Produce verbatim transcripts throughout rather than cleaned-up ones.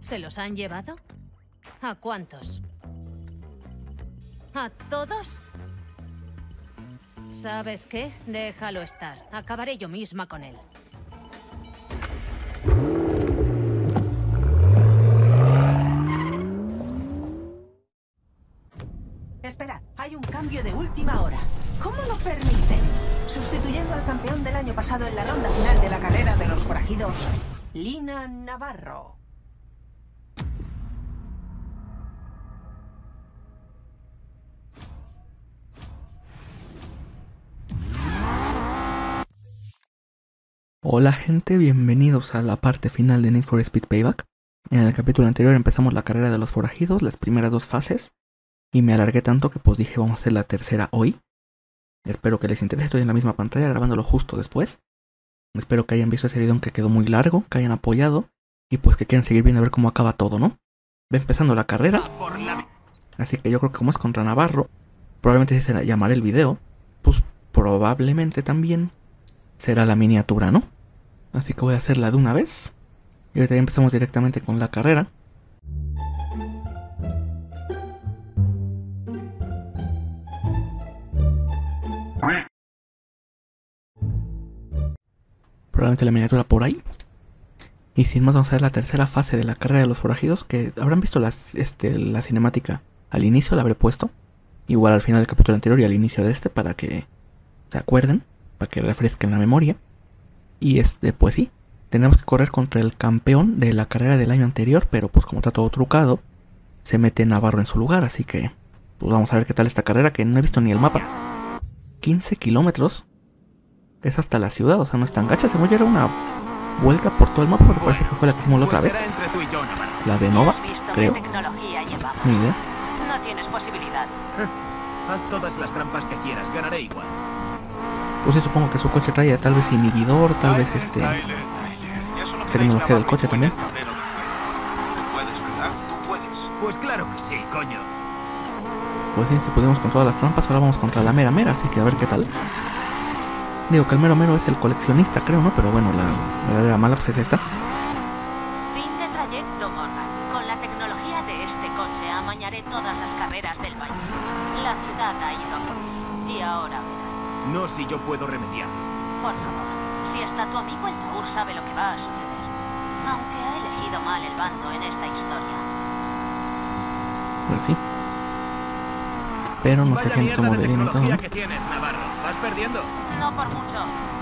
¿Se los han llevado? ¿A cuántos? ¿A todos? ¿Sabes qué? Déjalo estar. Acabaré yo misma con él. Espera, hay un cambio de última hora. ¿Cómo lo permiten? Sustituyendo al campeón del año pasado en la ronda final de la carrera de los forajidos, Lina Navarro. Hola gente, bienvenidos a la parte final de Need for Speed Payback. En el capítulo anterior empezamos la carrera de los forajidos, las primeras dos fases, y me alargué tanto que pues dije vamos a hacer la tercera hoy. Espero que les interese, estoy en la misma pantalla grabándolo justo después. Espero que hayan visto ese video que quedó muy largo, que hayan apoyado y pues que quieran seguir viendo a ver cómo acaba todo, ¿no? Va empezando la carrera, así que yo creo que como es contra Navarro, probablemente se llamará el video, pues probablemente también será la miniatura, ¿no? Así que voy a hacerla de una vez. Y ahorita ya empezamos directamente con la carrera. Probablemente la miniatura por ahí. Y sin más vamos a ver la tercera fase de la carrera de los forajidos. Que habrán visto las, este, la cinemática al inicio, la habré puesto. Igual al final del capítulo anterior y al inicio de este para que se acuerden. Para que refresquen la memoria. Y este, pues sí, tenemos que correr contra el campeón de la carrera del año anterior, pero pues como está todo trucado, se mete Navarro en su lugar, así que pues vamos a ver qué tal esta carrera, que no he visto ni el mapa. quince kilómetros, es hasta la ciudad, o sea no es tan gacha, se me era una vuelta por todo el mapa, porque parece que fue la que hicimos la otra vez. La de Nova, creo. Ni idea. No tienes posibilidad. Haz todas las trampas que quieras, ganaré igual. Pues sí, supongo que su coche trae tal vez inhibidor, tal vez este tecnología del coche también. Pues claro que sí, coño. Pues sí, si pudimos con todas las trampas, ahora vamos contra la mera mera, así que a ver qué tal. Digo que el mero mero es el coleccionista, creo, ¿no? Pero bueno, la verdadera mala pues es esta. Fin de trayecto, Morgan. Con la tecnología de este coche amañaré todas las carreras del país. La ciudad ha ido a por ti y ahora verás. No si yo puedo remediarlo. Por favor, si hasta tu amigo el Taur sabe lo que va a suceder. Aunque ha elegido mal el bando en esta historia. Pues sí. Pero no sé quién tomó de bien y todo, ¿no? ¿Qué tienes, Navarro? ¿Vas perdiendo? No por mucho.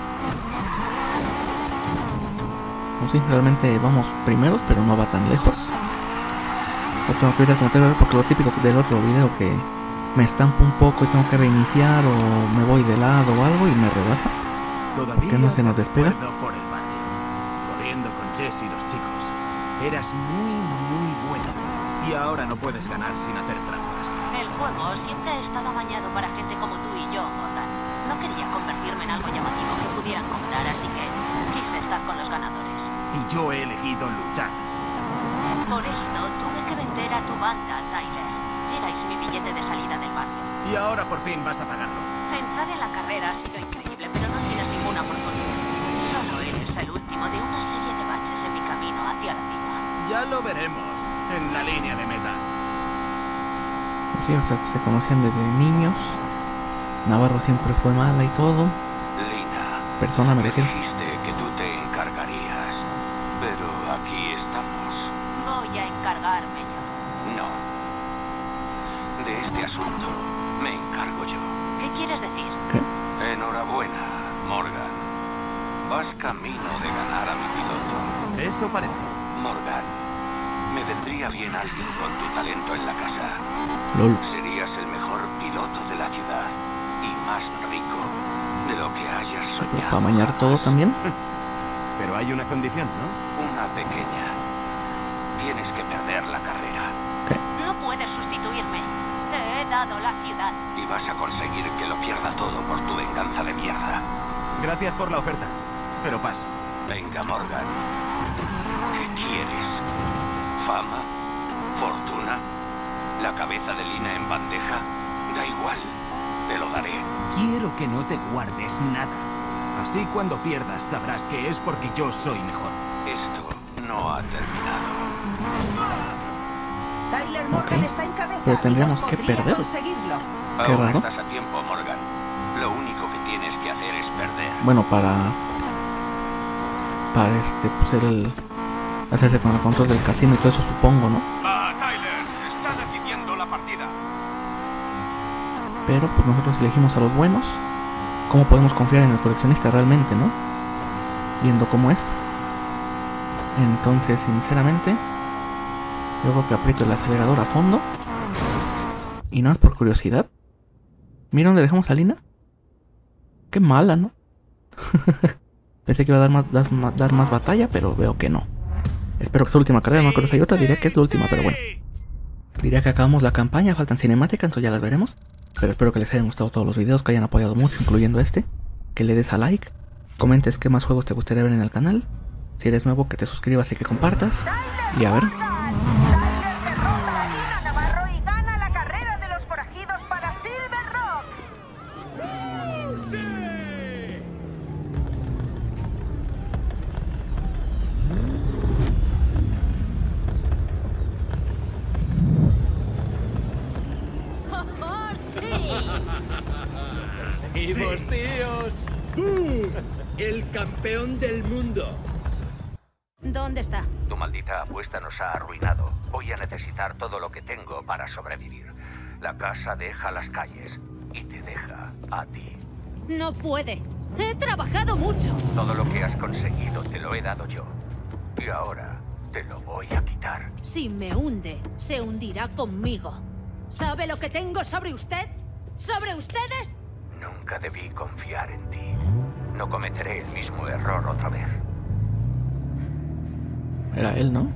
Pues sí, realmente vamos primeros, pero no va tan lejos. No tengo que ir a cometer porque lo típico del otro video que me estampo un poco y tengo que reiniciar o me voy de lado o algo y me rebasa. Todavía que no se nos despega. Por el barrio, corriendo con Jess y los chicos. Eras muy, muy bueno. Y ahora no puedes ganar sin hacer trampas. El juego siempre ha estado amañado para gente como tú y yo, Morgan. No quería convertirme en algo llamativo que pudieran comprar, así que quise estar con los ganadores. Y yo he elegido luchar. Por esto tuve que vender a tu banda, Tyler. Erais mi billete de salida del barrio. Y ahora por fin vas a pagarlo. Entrar en la carrera ha sido increíble, pero no tienes ninguna oportunidad. Solo eres el último de una serie de baches en mi camino hacia la cima. Ya lo veremos en la línea de meta. Sí, o sea, se conocían desde niños. Navarro siempre fue mala y todo. Lina, persona me refiero. Dijiste que tú te encargarías, pero aquí estamos. Voy a encargarme yo. No. De este asunto me encargo yo. ¿Qué quieres decir? ¿Qué? Enhorabuena, Morgan. Vas camino de ganar a mi piloto. Eso parece. Morgan, me vendría bien alguien con tu talento en la casa. Lol. Serías el mejor piloto de la ciudad y más rico de lo que hayas soñado. ¿Para amañar todo también? Pero hay una condición, ¿no? Una pequeña. Tienes que perder la carrera. ¿Qué? No puedes sustituirme. Te he dado la ciudad. Y vas a conseguir que lo pierda todo por tu venganza de mierda. Gracias por la oferta, pero paso. Venga, Morgan. ¿Qué quieres? ¿Fama? ¿Fortuna? ¿La cabeza de Lina en bandeja? Da igual. Te lo daré. Quiero que no te guardes nada. Así cuando pierdas sabrás que es porque yo soy mejor. Esto no ha terminado. Tyler Morgan Ok. está en cabeza. Pero tendríamos y nos que podría perder. conseguirlo. Qué Aún raro. estás a tiempo, Morgan. Lo único que tienes que hacer es perder. Bueno, para... Para este, pues el... Hacerse con el control del casino y todo eso, supongo, ¿no? Va, Tyler. Está decidiendo la partida. Pero pues nosotros elegimos a los buenos. ¿Cómo podemos confiar en el coleccionista realmente, no? Viendo cómo es. Entonces, sinceramente, yo creo que aprieto el acelerador a fondo. Y nada más por curiosidad. Mira dónde dejamos a Lina. Qué mala, ¿no? Pensé que iba a dar más, dar, más- dar más batalla, pero veo que no. Espero que sea la última carrera, no creo que sea otra. Diría que es la última, pero bueno. Diría que acabamos la campaña, faltan cinemáticas, entonces ya las veremos. Pero espero que les hayan gustado todos los videos, que hayan apoyado mucho, incluyendo este. Que le des a like, comentes qué más juegos te gustaría ver en el canal. Si eres nuevo, que te suscribas y que compartas. Y a ver, Tyler derrota a Lina Navarro y gana la carrera de los forajidos para Silver Rock. ¡Oh, sí! ¡Seguimos, tíos! ¡Boom! ¡El campeón del mundo! ¿Dónde está? Tu maldita apuesta nos ha arruinado. Voy a necesitar todo lo que tengo para sobrevivir. La casa deja las calles y te deja a ti. No puede. He trabajado mucho. Todo lo que has conseguido te lo he dado yo. Y ahora te lo voy a quitar. Si me hunde, se hundirá conmigo. ¿Sabe lo que tengo sobre usted? ¿Sobre ustedes? Nunca debí confiar en ti. No cometeré el mismo error otra vez. era él, ¿no?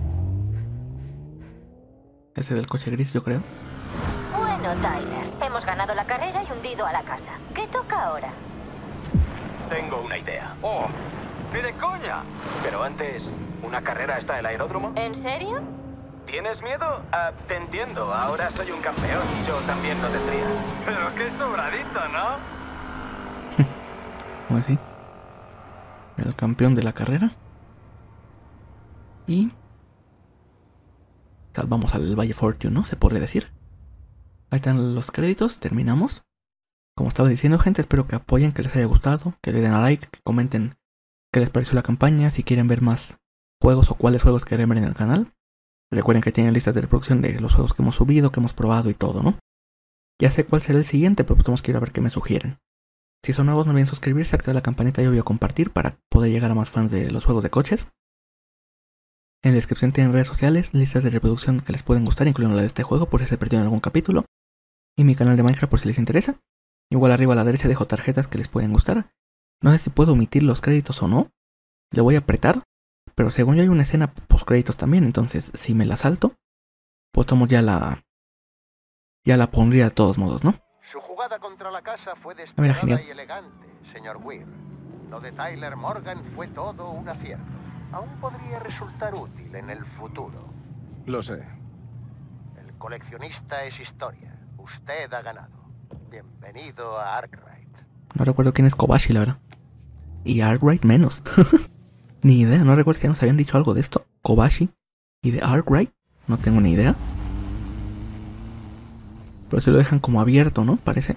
Ese del coche gris, yo creo. Bueno, Tyler, hemos ganado la carrera y hundido a la casa. ¿Qué toca ahora? Tengo una idea. ¡Oh! ¡Ni de coña! Pero antes, ¿una carrera hasta el aeródromo? ¿En serio? ¿Tienes miedo? Ah, te entiendo, ahora soy un campeón. Yo también lo tendría. Pero qué sobradito, ¿no? ¿Cómo así? El campeón de la carrera. Y... salvamos al Valle Fortune, ¿no? Se podría decir. Ahí están los créditos, terminamos. Como estaba diciendo, gente, espero que apoyen, que les haya gustado, que le den a like, que comenten qué les pareció la campaña, si quieren ver más juegos o cuáles juegos quieren ver en el canal. Recuerden que tienen listas de reproducción de los juegos que hemos subido, que hemos probado y todo, ¿no? Ya sé cuál será el siguiente, pero pues tenemos que ir a ver qué me sugieren. Si son nuevos, no olviden suscribirse, activar la campanita y obvio compartir para poder llegar a más fans de los juegos de coches. En la descripción tienen redes sociales, listas de reproducción que les pueden gustar, incluyendo la de este juego por si se perdieron algún capítulo. Y mi canal de Minecraft por si les interesa. Igual arriba a la derecha dejo tarjetas que les pueden gustar. No sé si puedo omitir los créditos o no. Le voy a apretar. Pero según yo hay una escena post créditos también. Entonces si me la salto, pues tomo ya la... Ya la pondría de todos modos, ¿no? Su jugada contra la casa fue mira, desesperada genial. y elegante, señor Weir. Lo de Tyler Morgan fue todo un acierto. Aún podría resultar útil en el futuro. Lo sé. El coleccionista es historia. Usted ha ganado. Bienvenido a Arkwright. No recuerdo quién es Kobashi, la verdad. Y Arkwright menos. Ni idea, no recuerdo si ya nos habían dicho algo de esto. Kobashi y de Arkwright. No tengo ni idea. Pero se lo dejan como abierto, ¿no? Parece.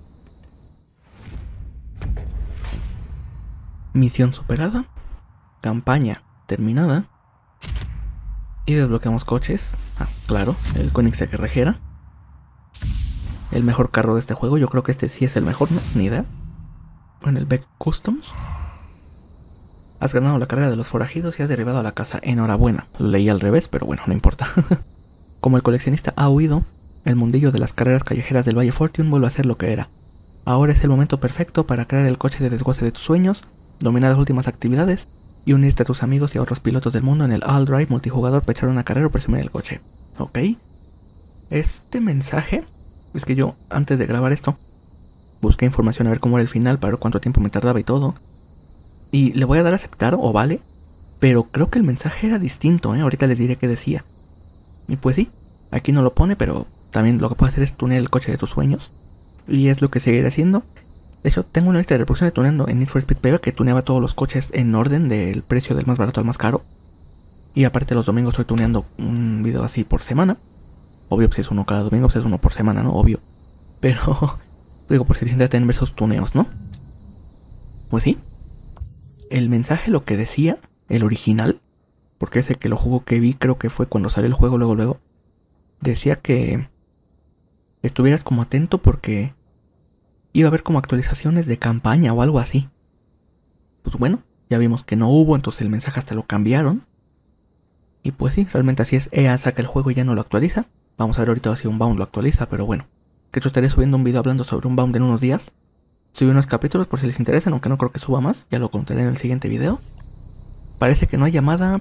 Misión superada. Campaña terminada. Y desbloqueamos coches. Ah, claro, el Koenigsegg Regera. El mejor carro de este juego. Yo creo que este sí es el mejor, ¿no? Ni idea. Bueno, el Beck Customs. Has ganado la carrera de los forajidos y has derribado a la casa. Enhorabuena. Lo leí al revés, pero bueno, no importa. Como el coleccionista ha huido, el mundillo de las carreras callejeras del Valle Fortune vuelve a ser lo que era. Ahora es el momento perfecto para crear el coche de desguace de tus sueños, dominar las últimas actividades y unirte a tus amigos y a otros pilotos del mundo en el All Drive multijugador para echar una carrera o presumir el coche. ¿Ok? Este mensaje... Es que yo, antes de grabar esto, busqué información a ver cómo era el final, para ver cuánto tiempo me tardaba y todo. Y le voy a dar a aceptar, o vale, pero creo que el mensaje era distinto, ¿eh? Ahorita les diré qué decía. Y pues sí, aquí no lo pone, pero también lo que puedo hacer es tunear el coche de tus sueños. Y es lo que seguiré haciendo. De hecho, tengo una lista de reproducción de tuneando en Need for Speed Payback que tuneaba todos los coches en orden del precio del más barato al más caro. Y aparte los domingos estoy tuneando un video así por semana. Obvio, si es uno cada domingo, pues es uno por semana, ¿no? Obvio. Pero, digo, por si les interesa tener esos tuneos, ¿no? Pues sí. El mensaje, lo que decía, el original, porque ese que lo juego que vi, creo que fue cuando salió el juego, luego, luego, decía que estuvieras como atento porque iba a haber como actualizaciones de campaña o algo así. Pues bueno, ya vimos que no hubo, entonces el mensaje hasta lo cambiaron. Y pues sí, realmente así es. E A saca el juego y ya no lo actualiza. Vamos a ver ahorita si Unbound lo actualiza, pero bueno. Que yo estaré subiendo un video hablando sobre Unbound en unos días. Subí unos capítulos por si les interesa, aunque no creo que suba más. Ya lo contaré en el siguiente video. Parece que no hay llamada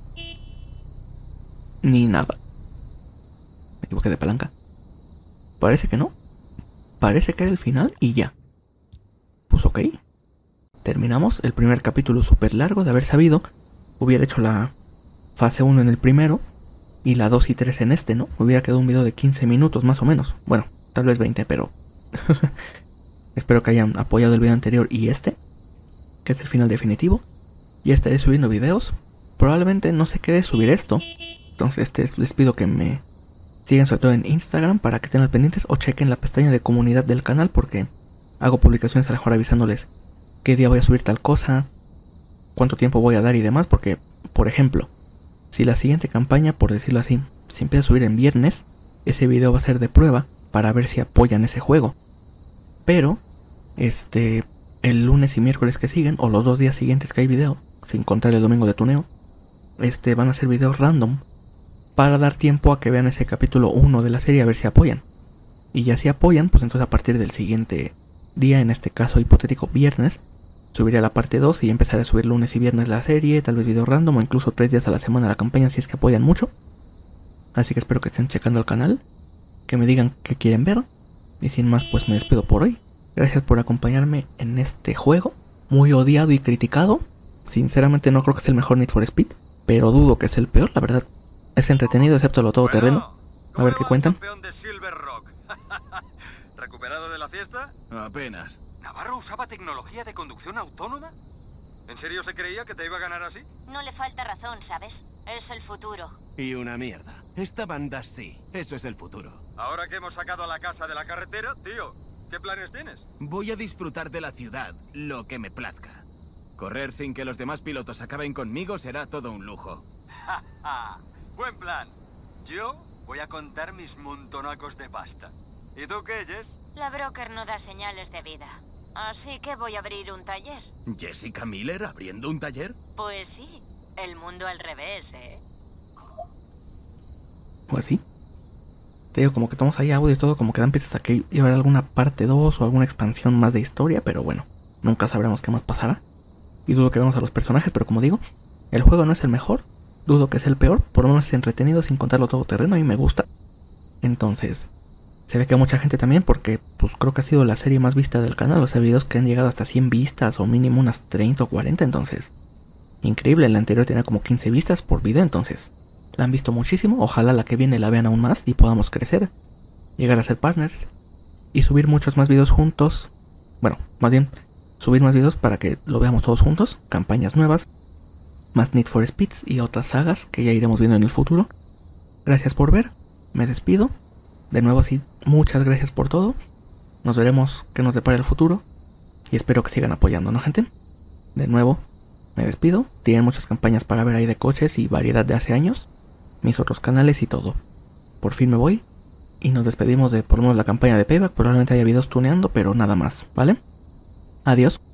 ni nada. Me equivoqué de palanca. Parece que no. Parece que era el final y ya. Pues ok. Terminamos el primer capítulo súper largo. De haber sabido, hubiera hecho la fase uno en el primero y la dos y tres en este, ¿no? Hubiera quedado un video de quince minutos más o menos. Bueno, tal vez veinte, pero espero que hayan apoyado el video anterior y este, que es el final definitivo. Ya estaré subiendo videos. Probablemente no sé qué de subir esto. Entonces este, les pido que me sigan sobre todo en Instagram para que estén al pendientes o chequen la pestaña de comunidad del canal porque hago publicaciones a lo mejor avisándoles qué día voy a subir tal cosa, cuánto tiempo voy a dar y demás, porque, por ejemplo, si la siguiente campaña, por decirlo así, se empieza a subir en viernes, ese video va a ser de prueba para ver si apoyan ese juego. Pero, este, el lunes y miércoles que siguen, o los dos días siguientes que hay video, sin contar el domingo de tuneo, este, van a ser videos random para dar tiempo a que vean ese capítulo uno de la serie a ver si apoyan. Y ya si apoyan, pues entonces a partir del siguiente día, en este caso hipotético viernes, subiré la parte dos y empezaré a subir lunes y viernes la serie, tal vez video random o incluso tres días a la semana la campaña si es que apoyan mucho. Así que espero que estén checando el canal, que me digan qué quieren ver. Y sin más, pues me despido por hoy. Gracias por acompañarme en este juego, muy odiado y criticado. Sinceramente no creo que sea el mejor Need for Speed, pero dudo que es el peor, la verdad. Es entretenido excepto lo todoterreno. A ver qué cuentan. ¿Recuperado de la fiesta? Apenas. ¿Navarro usaba tecnología de conducción autónoma? ¿En serio se creía que te iba a ganar así? No le falta razón, ¿sabes? Es el futuro. Y una mierda. Esta banda sí. Eso es el futuro. Ahora que hemos sacado a la casa de la carretera, tío, ¿qué planes tienes? Voy a disfrutar de la ciudad, lo que me plazca. Correr sin que los demás pilotos acaben conmigo será todo un lujo. ¡Ja, ja! Buen plan. Yo voy a contar mis montonacos de pasta. ¿Y tú qué, Jess? La broker no da señales de vida. Así que voy a abrir un taller. ¿Jessica Miller abriendo un taller? Pues sí. El mundo al revés, ¿eh? Pues sí. Te digo, como que tomamos ahí audio y todo, como que dan pistas a que iba a haber alguna parte dos o alguna expansión más de historia, pero bueno, nunca sabremos qué más pasará. Y dudo que veamos a los personajes, pero como digo, el juego no es el mejor, dudo que es el peor, por lo menos es entretenido sin contarlo todo terreno y me gusta. Entonces, se ve que a mucha gente también, porque pues creo que ha sido la serie más vista del canal, o sea, videos que han llegado hasta cien vistas o mínimo unas treinta o cuarenta, entonces, increíble. La anterior tenía como quince vistas por video, entonces la han visto muchísimo. Ojalá la que viene la vean aún más y podamos crecer, llegar a ser partners y subir muchos más videos juntos. Bueno, más bien, subir más videos para que lo veamos todos juntos, campañas nuevas, más Need for Speeds y otras sagas que ya iremos viendo en el futuro. Gracias por ver, me despido. De nuevo sí, muchas gracias por todo. Nos veremos qué nos depara el futuro y espero que sigan apoyando, ¿no, gente? De nuevo, me despido. Tienen muchas campañas para ver ahí de coches y variedad de hace años, mis otros canales y todo. Por fin me voy y nos despedimos de por lo menos la campaña de Payback. Probablemente haya videos tuneando, pero nada más, ¿vale? Adiós.